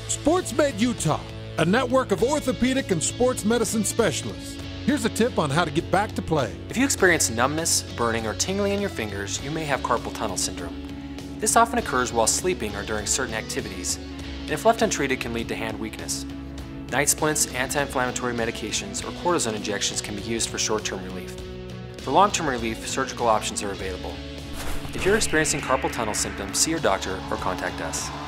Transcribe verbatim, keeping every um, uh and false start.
SportsMed Utah, a network of orthopedic and sports medicine specialists. Here's a tip on how to get back to play. If you experience numbness, burning, or tingling in your fingers, you may have carpal tunnel syndrome. This often occurs while sleeping or during certain activities, and if left untreated can lead to hand weakness. Night splints, anti-inflammatory medications, or cortisone injections can be used for short-term relief. For long-term relief, surgical options are available. If you're experiencing carpal tunnel symptoms, see your doctor or contact us.